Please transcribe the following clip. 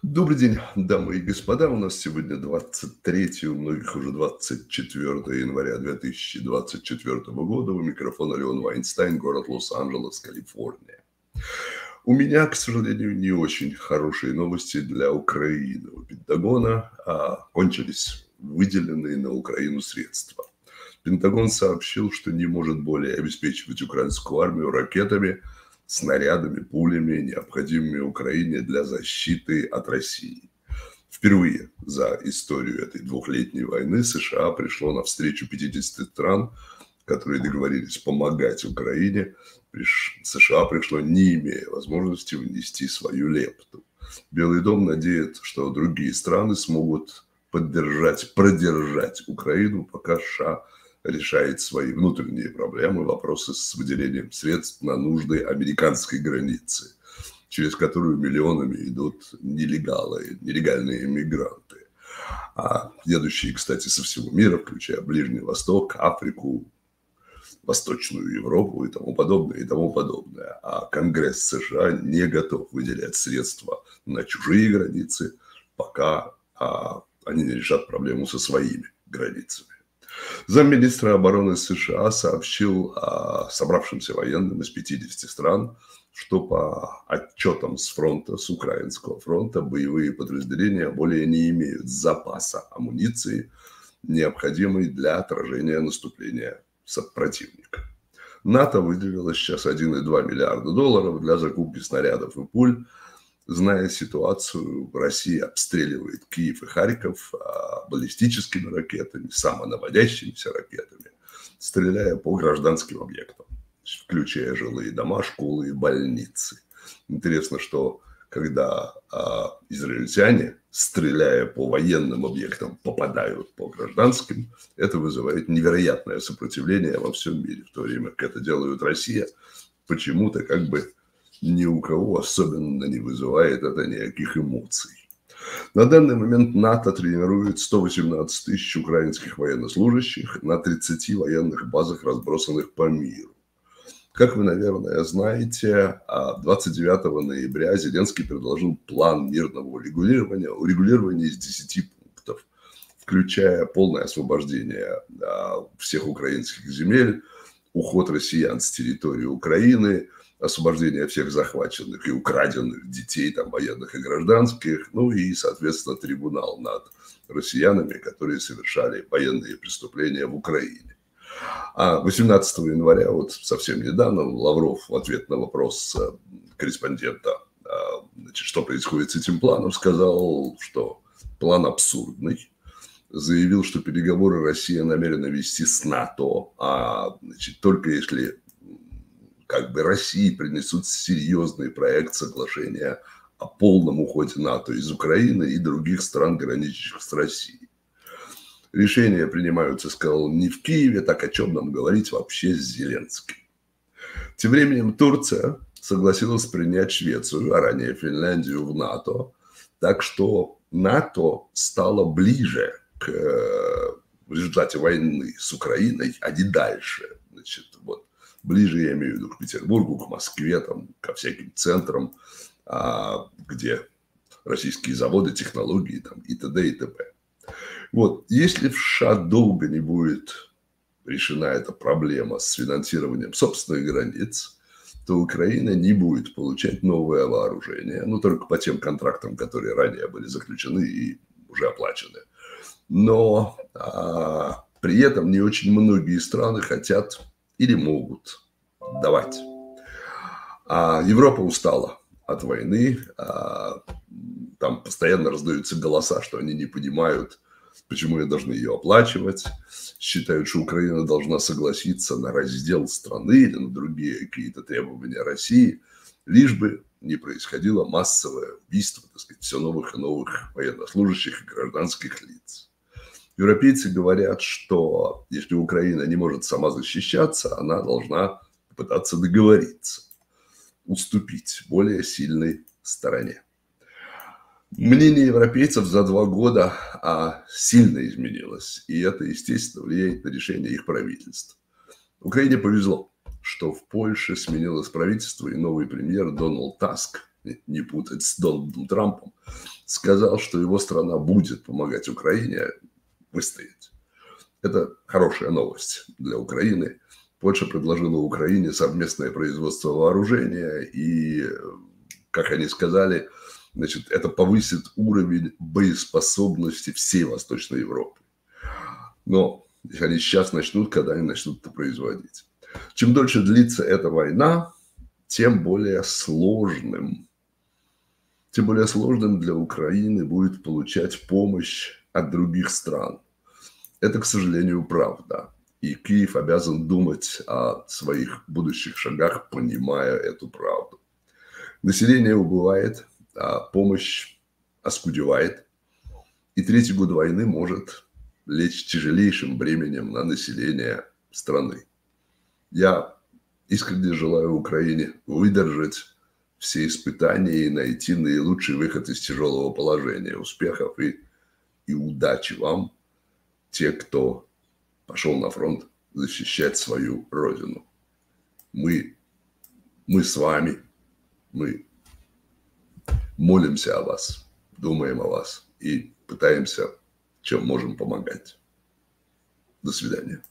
Добрый день, дамы и господа. У нас сегодня 23, у многих уже 24 января 2024 года. У микрофона Леон Вайнстайн, город Лос-Анджелес, Калифорния. У меня, к сожалению, не очень хорошие новости для Украины. У Пентагона кончились выделенные на Украину средства. Пентагон сообщил, что не может более обеспечивать украинскую армию ракетами, снарядами, пулями, необходимыми Украине для защиты от России. Впервые за историю этой двухлетней войны США пришло навстречу 50 стран, которые договорились помогать Украине. США пришло, не имея возможности внести свою лепту. Белый дом надеется, что другие страны смогут продержать Украину, пока США решает свои внутренние проблемы, вопросы с выделением средств на нужды американской границы, через которую миллионами идут нелегальные мигранты, едущие, кстати, со всего мира, включая Ближний Восток, Африку, Восточную Европу и тому подобное, и тому подобное. А Конгресс США не готов выделять средства на чужие границы, пока они не решат проблему со своими границами. Замминистра обороны США сообщил собравшимся военным из 50 стран, что по отчетам с фронта, с украинского фронта, боевые подразделения более не имеют запаса амуниции, необходимой для отражения наступления противника. НАТО выделило сейчас 1,2 миллиарда долларов для закупки снарядов и пуль. Зная ситуацию, Россия обстреливает Киев и Харьков баллистическими ракетами, самонаводящимися ракетами, стреляя по гражданским объектам, включая жилые дома, школы и больницы. Интересно, что когда израильтяне, стреляя по военным объектам, попадают по гражданским, это вызывает невероятное сопротивление во всем мире, в то время как это делает Россия, почему-то как бы ни у кого особенно не вызывает это никаких эмоций. На данный момент НАТО тренирует 118 тысяч украинских военнослужащих на 30 военных базах, разбросанных по миру. Как вы, наверное, знаете, 29 ноября Зеленский предложил план мирного урегулирования из 10 пунктов, включая полное освобождение всех украинских земель, уход россиян с территории Украины, освобождение всех захваченных и украденных детей, там, военных и гражданских, ну и, соответственно, трибунал над россиянами, которые совершали военные преступления в Украине. 18 января, вот совсем недавно, Лавров в ответ на вопрос корреспондента, значит, что происходит с этим планом, сказал, что план абсурдный. Заявил, что переговоры Россия намерена вести с НАТО, значит, только если как бы России принесут серьезный проект соглашения о полном уходе НАТО из Украины и других стран, граничащих с Россией. Решения принимаются, сказал, не в Киеве, так о чем нам говорить вообще с Зеленским. Тем временем Турция согласилась принять Швецию, а ранее Финляндию в НАТО, так что НАТО стало ближе в результате войны с Украиной, а не дальше. Значит, вот, ближе, я имею в виду, к Петербургу, к Москве, там, ко всяким центрам, где российские заводы, технологии там, и т.д. и т.п. Вот, если в США долго не будет решена эта проблема с финансированием собственных границ, то Украина не будет получать новое вооружение, ну, только по тем контрактам, которые ранее были заключены и уже оплачены. Но при этом не очень многие страны хотят или могут давать. Европа устала от войны, там постоянно раздаются голоса, что они не понимают, почему они должны ее оплачивать, считают, что Украина должна согласиться на раздел страны или на другие какие-то требования России, лишь бы не происходило массовое убийство, так сказать, все новых и новых военнослужащих и гражданских лиц. Европейцы говорят, что если Украина не может сама защищаться, она должна попытаться договориться, уступить более сильной стороне. Мнение европейцев за 2 года сильно изменилось, и это, естественно, влияет на решение их правительств. Украине повезло, что в Польше сменилось правительство, и новый премьер Дональд Таск, не путать с Дональдом Трампом, сказал, что его страна будет помогать Украине выстоять. Это хорошая новость для Украины. Польша предложила Украине совместное производство вооружения, и, как они сказали, значит, это повысит уровень боеспособности всей Восточной Европы. Но они сейчас начнут, когда они начнут это производить. Чем дольше длится эта война, тем более сложным для Украины будет получать помощь от других стран. Это, к сожалению, правда. И Киев обязан думать о своих будущих шагах, понимая эту правду. Население убывает, а помощь оскудевает. И третий год войны может лечь тяжелейшим бременем на население страны. Я искренне желаю Украине выдержать все испытания и найти наилучший выход из тяжелого положения. Успехов и удачи вам, те, кто пошел на фронт защищать свою родину. Мы с вами, мы молимся о вас, думаем о вас и пытаемся, чем можем помогать. До свидания.